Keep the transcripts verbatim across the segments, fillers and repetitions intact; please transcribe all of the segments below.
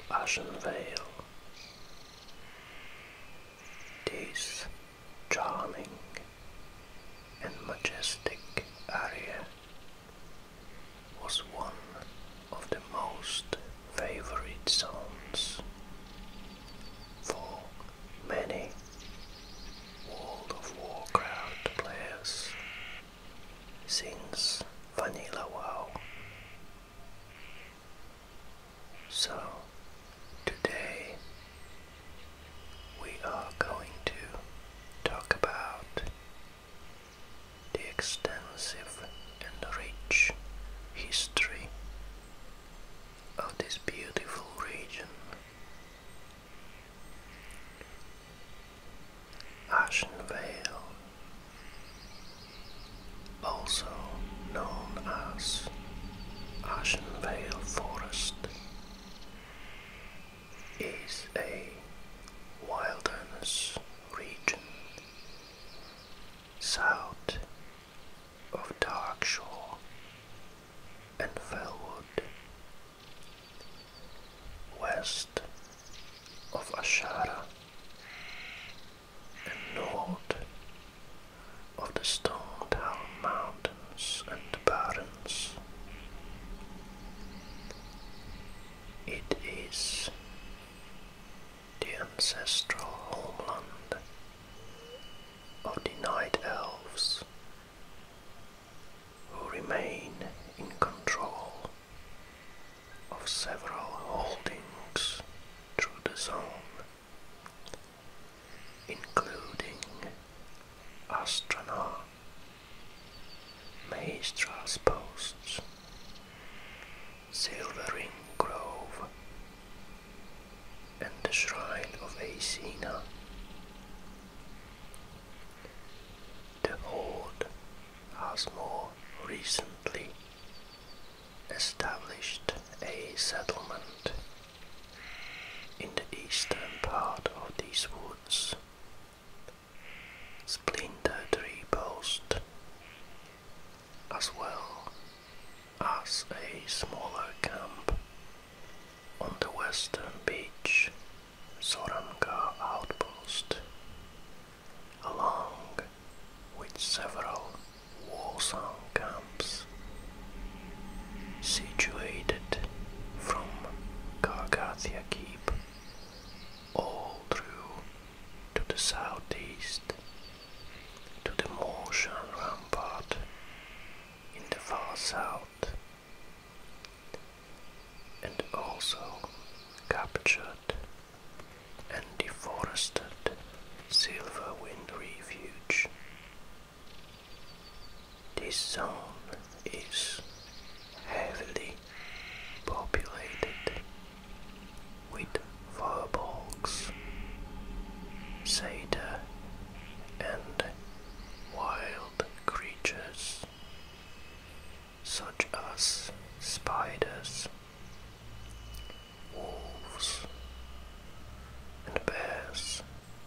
Ashen Vale. This charming and majestic area was one of the most favorite zones for many World of Warcraft players since Vanilla WoW. So today we are going to talk about the extensive and rich history of this beautiful region. Ashen Vale, also known as Ashen Vale Forest, is a wilderness region south of Darkshore and Felwood, west of Ashara and north of the Stone Town Mountains and Barrens. It is the ancestral homeland of the Night Elves, who remain in control of several holdings through the zone, including Astronach, Maestra's Posts, Silvering Grove, and the Shrine of Aecina. The Horde has more recently established a settlement in the eastern part of these woods, Splinter Tree Post, as well as a smaller camp on the western beach, Zoramgar Outpost, along with several Warsong camps situated from Gargathia Keep all through to the southeast to the Morshan Rampart in the far south, and also captured and deforested Silverwind Refuge. This zone is heavily populated with furbolgs, satyr, and wild creatures such as spiders, wolves, and bears.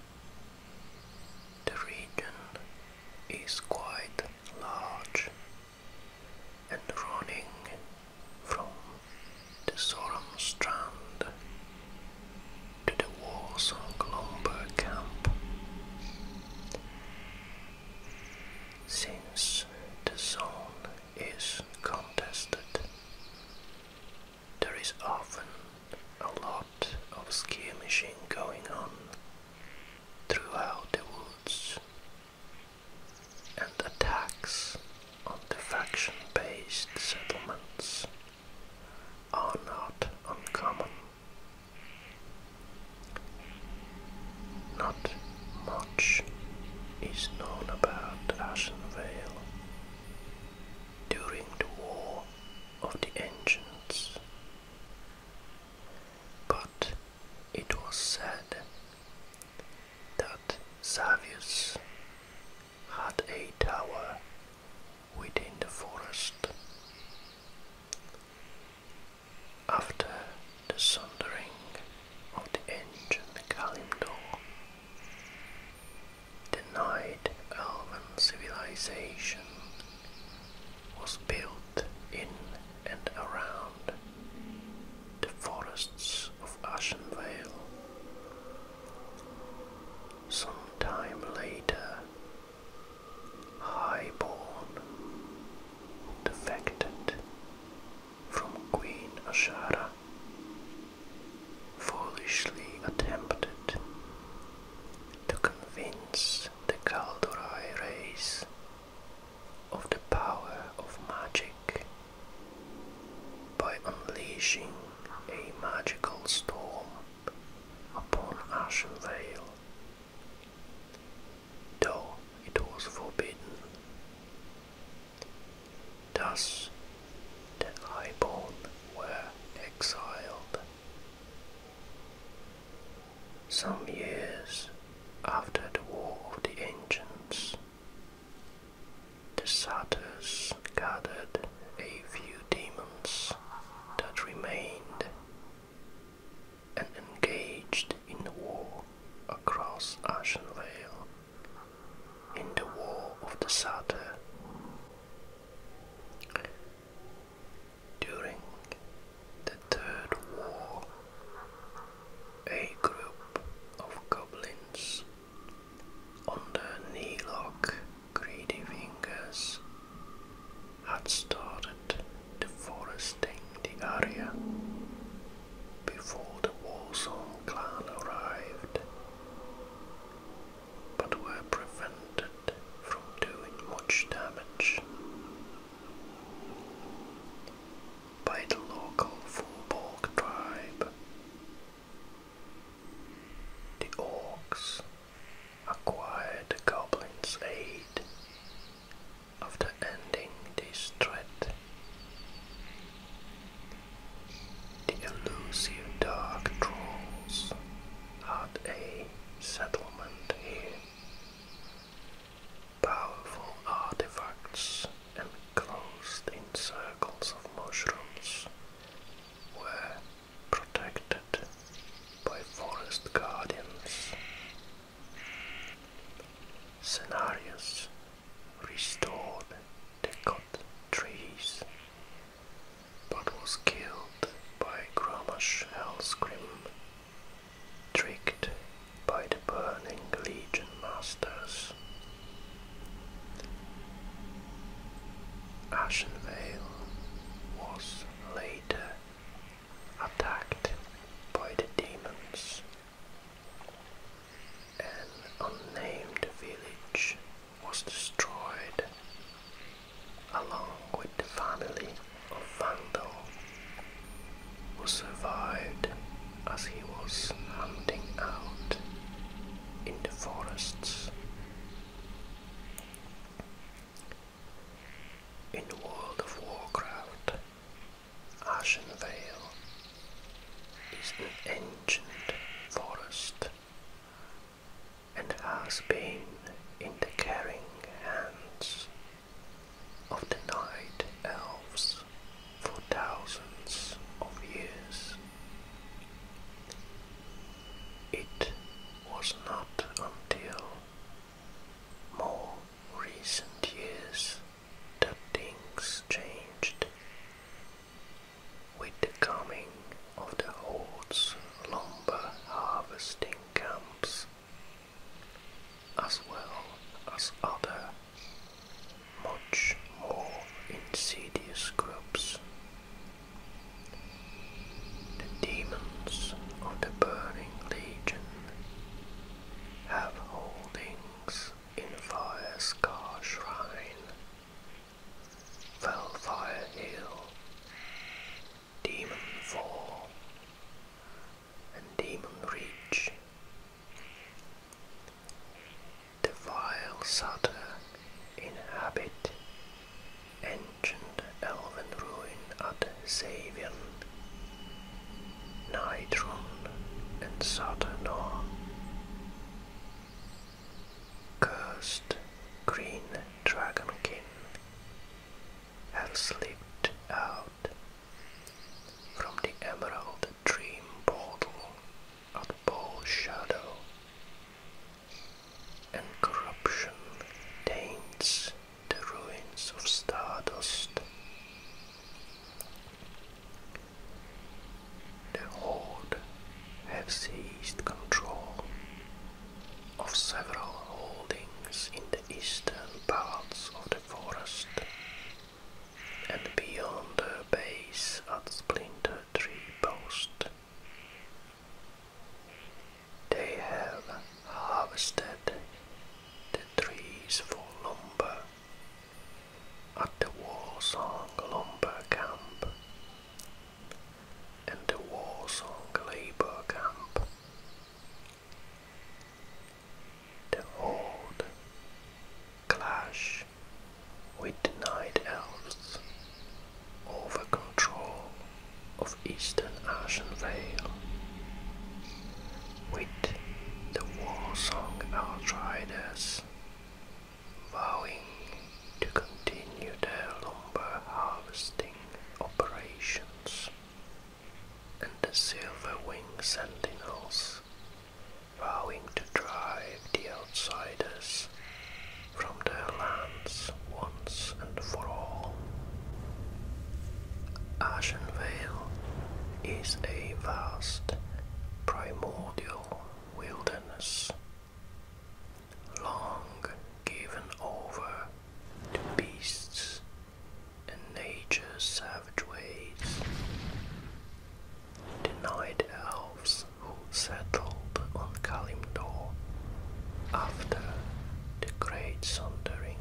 The region is quite large and running from the Zoram Strand to the Warsong Lumber Camp. Since the zone is contested, there is often a lot of skirmishing going on throughout the woods, and attacks on the faction-based settlements are not uncommon. Not much is known about Ashen Vale during the War of the Ancients, but it was said that Xavius had a tower within the forest. After the sundering of the ancient Kalimdor, the Night Elven civilization was built in and around the forests of foolishly attempted to convince the Kaldorei race of the power of magic by unleashing a magical storm upon Ashenvale, though it was forbidden. Thus the Highborn were exiled. Some years after the War of the Ancients, the Satyrs gathered a few demons that remained and engaged in war across Ashenvale in the War of the Satyr. During the Third War, a group of goblins under Neloch Greedy Fingers had started deforesting the area before the Warsong clan arrived, but were prevented from doing much damage by the local Fulborg tribe. The orcs acquired the goblins' aid after ending this threat. The elusive dark trolls had a settlement here. Powerful artifacts enclosed in circles of mushrooms were protected by forest guardians. Cenarius restored the cut trees, but was killed by Grommash Hellscream, tricked by the Burning Legion masters. Ashenvale was later attacked by the demons. An unnamed village was destroyed, along with the family of Vandal, who survived as he was hunting out in the forests. In World of Warcraft, Ashenvale is an ancient forest and has been in the caring hands of the Night Elves for thousands of years. It was not until more recent years that things changed, with the coming of the Horde's lumber harvesting camps, as well as other, much more insidious groups. The demons of the Burning Legion have holdings in Firescar Shrine, Felfire Hill, Demon Fall, and Demon Reach. The vile Satyr inhabit ancient elven ruin at Xavian, Nidrun, and Saturnor. Cursed green dragonkin have slipped out from the Emerald Dream portal at Ball Shadow, and corruption taints the ruins of Stardust. The Horde have seized control of several holdings in the eastern boundary sentinels, vowing to drive the outsiders from their lands once and for all. Ashenvale is a vast primordial wilderness, long given over to beasts and nature's savage ways. The night elves who settled on Kalimdor after the Great Sundering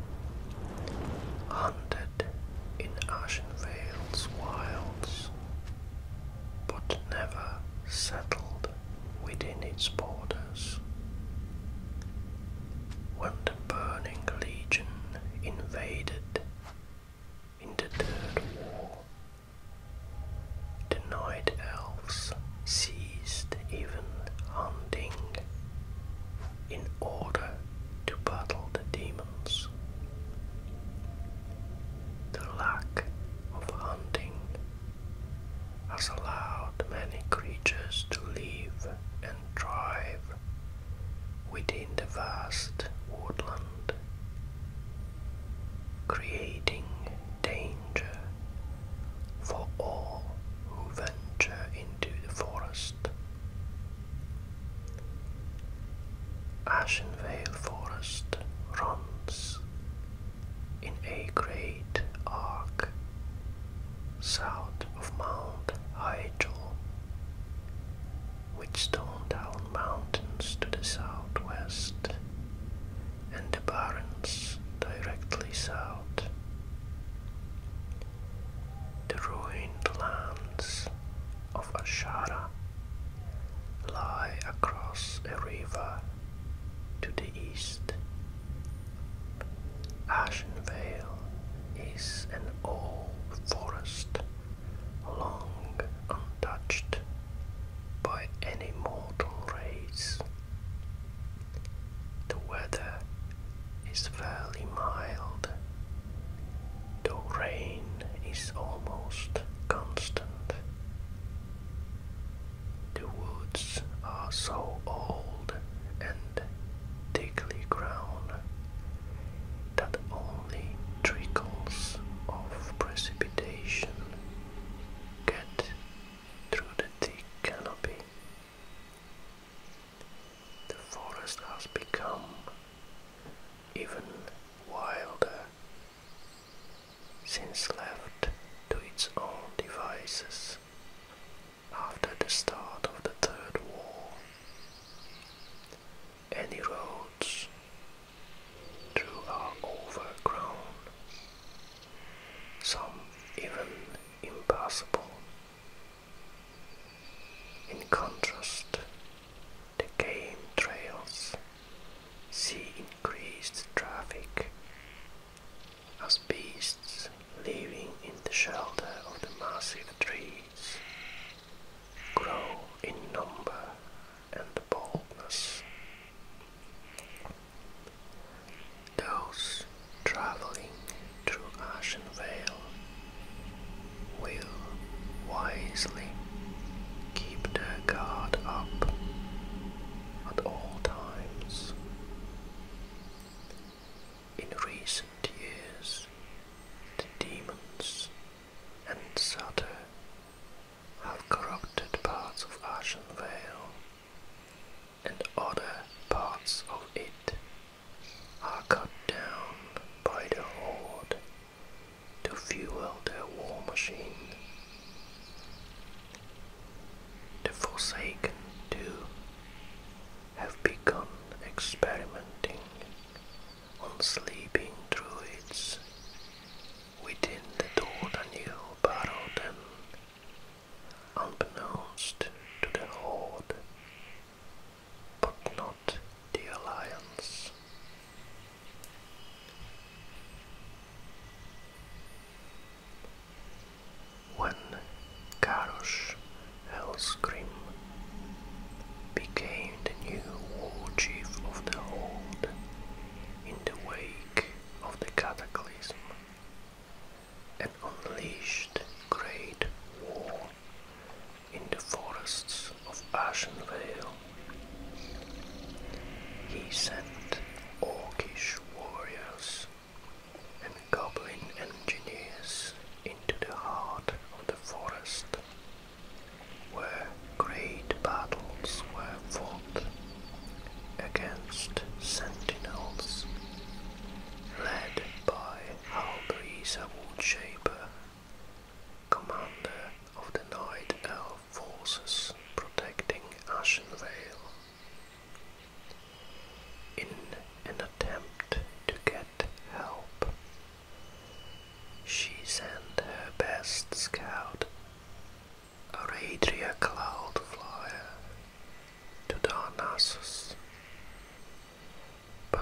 hunted in Ashenvale's wilds, but never settled within its borders. When the Burning Legion invaded in the Third War, the Night Elves ceased even hunting in order to battle the demons. The lack of hunting has allowed many creatures to live and thrive within the vast woodland, creating danger for all who venture into the forest. Ashenvale Forest runs in a great arc south of Mount Hyjal, with Stonedown Mountains to the southwest and the Barrens directly south. The ruined lands of Ashara lie across a river to the east. Ashenvale is an old forest, long untouched by any mortal race. The weather is fairly mild, though rain is almost constant. The woods are so old and thickly grown that only trickles of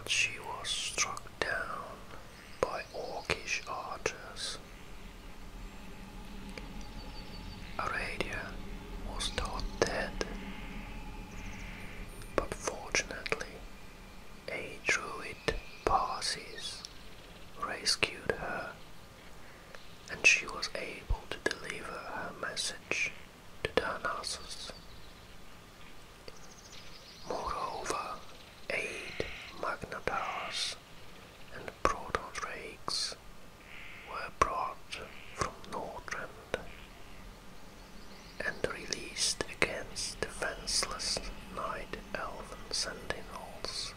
but she was struck down by orcish archers. Aradia was thought dead, but fortunately a druid Parsis rescued her, and she was able to deliver her message to Darnassus. Moreover, eight Magnatars and Proto-Drakes were brought from Northrend and released against defenseless Night Elven Sentinels.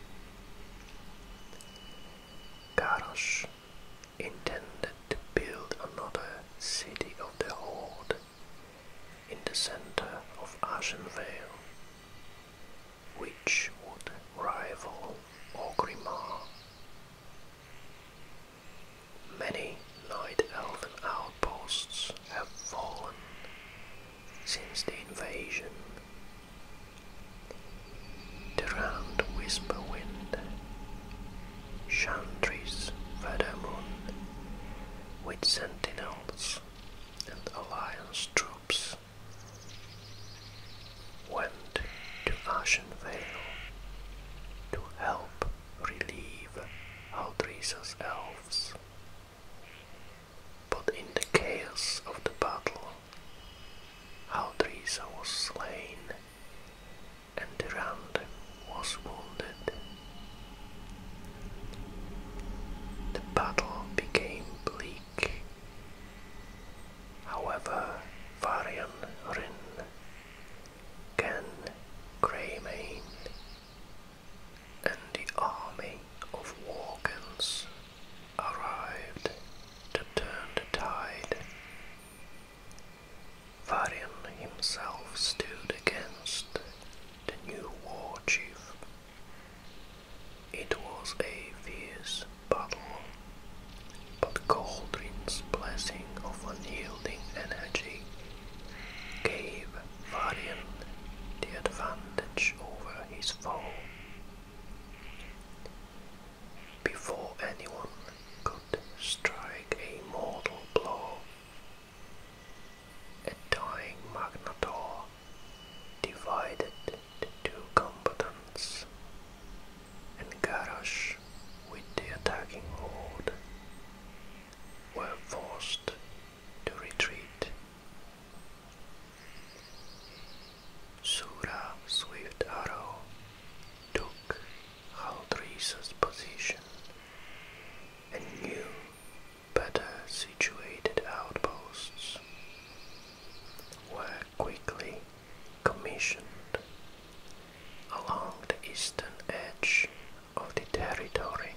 Garrosh intended to build another city of the Horde in the center of Ashenvale, which would rival Orgrimmar. Many Night Elven outposts have fallen since the invasion. Durand Whisperwind, Chantry's Feathermoon, with sentinels and alliance troops, went to Ashenvale to help relieve Aldrisa's elves. But in the chaos of the battle, Aldrisa was slain and Durand was wounded. The battle became bleak. However, Varian Rin, Gen Greymane, and the army of Worgens arrived to turn the tide. Varian himself stood against the new war chief. It was a fierce battle, but Galdrin's blessing of unyielding energy gave Varian the advantage over his foe. Before anyone could strike a mortal blow, a dying Magnator divided the two combatants, and Garrosh, with the attacking horde, were forced to retreat. Sura Swift Arrow took Aldrisa's position, and new, better situated outposts were quickly commissioned along the eastern edge of the territory.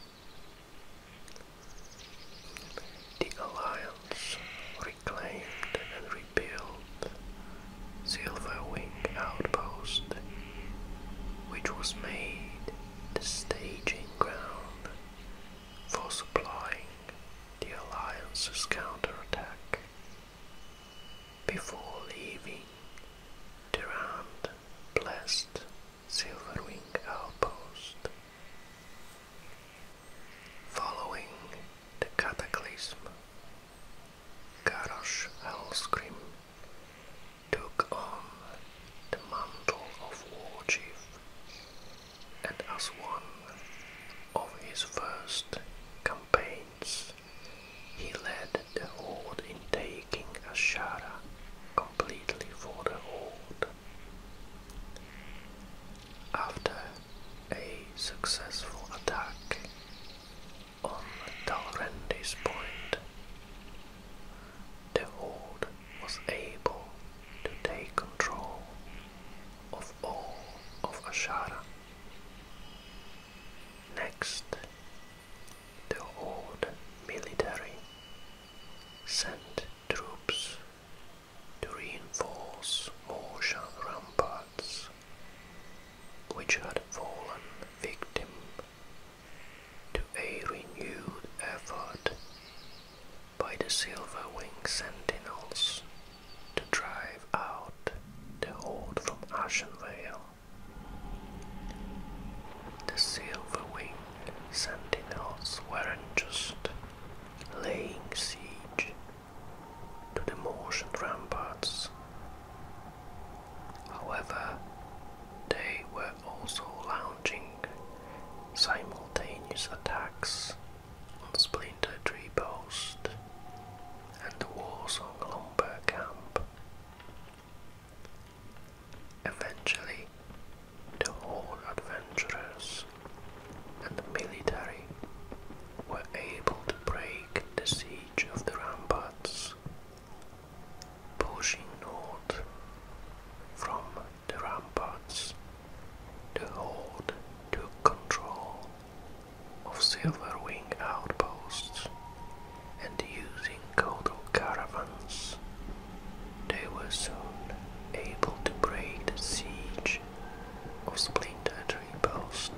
The Alliance reclaimed and rebuilt Silverwing Outpost, which was made the staging ground for supplying the Alliance's counterattack. Before leaving, Durand blessed Silverwing Outpost. Following the cataclysm, Garrosh Hellscream took on the mantle of War Chief, and as one of his first campaigns, he led the Horde in taking Ashara completely for the Horde. After a successful attack on Dalrendis Point, the Horde was able to take control of all of Ashara. Next, the Horde military sent troops to reinforce Morshan ramparts, which had fallen victim to a renewed effort by the Silverwing Sentinels to drive out the Horde from Ashenvale. The Silverwing continuous attacks on Splinter Tree Post and the Warsong Lumber Camp. Eventually, the Horde adventurers and the military were able to break the siege of the ramparts, pushing north from the ramparts. The Horde took control of Silverwing outposts, and using Kodo caravans, they were soon able to break the siege of Splinter Tree Post.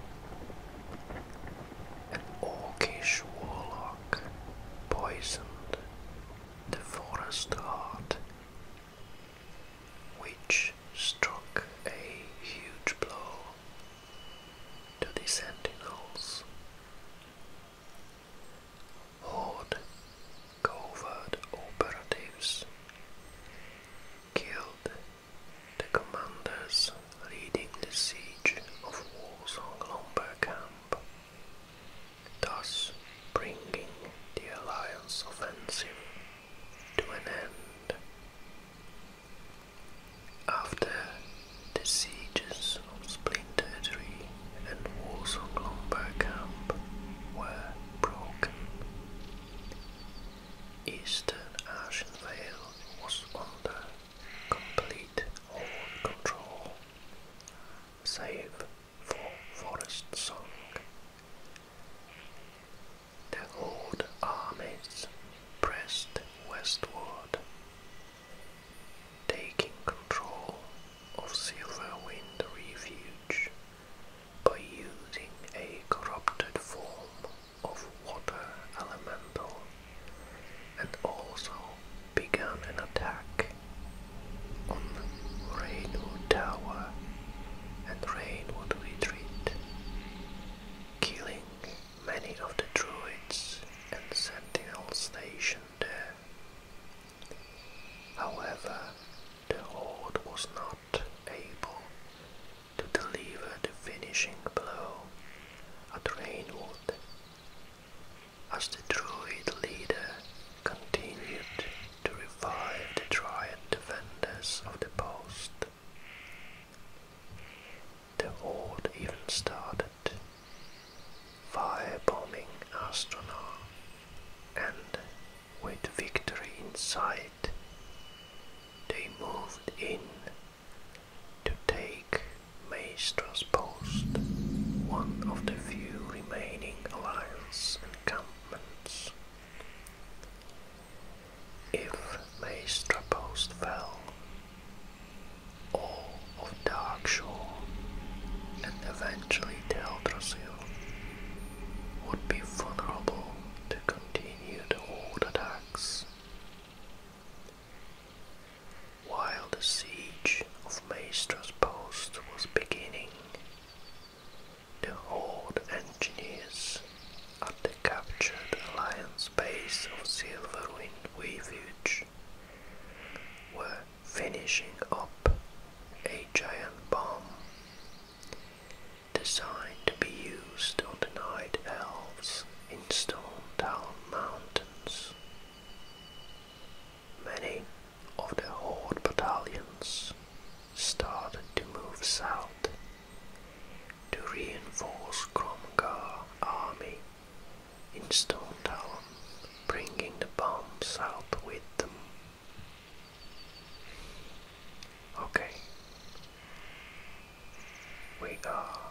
An orcish warlock poisoned the forest heart, which struck a huge blow to the sentinels. Horde covert operatives killed the commanders leading the siege of Warsong Lumber Camp, thus bringing the Alliance offensive to an end. After the sieges of Splinter Tree and Warsong Lumber Camp were broken, Eastern Ashenvale was under complete Horde control, save for Forest Song. The Horde armies pressed westward, taking control of Silverwind Refuge by using a corrupted form of water elemental, and also began an attack on Rainwood Tower and Rainwood Retreat, killing many of the druids and sentinels stationed there. However, the Horde was not able to deliver the finishing blow at Rainwood, as the druid leader continued to revive the Dryad defenders of the post. The Horde even started firebombing Astronaut, and with victory in sight, they moved in to take Maestra's post, one of the few remaining Alliance encampments. If Maestra Post fell, all of Darkshore and eventually Teldrassil would be vulnerable to continued Horde attacks. While the siege of Maestra's Post was beginning, the Horde engineers at the captured Alliance base of Silverwind Refuge were finishing up a giant bomb designed to be used on the Night Elves in Stone Town Mountains. Many of the Horde battalions started to move south to reinforce Gromgar army in Stone Town, bringing the bomb south with them. Okay, we are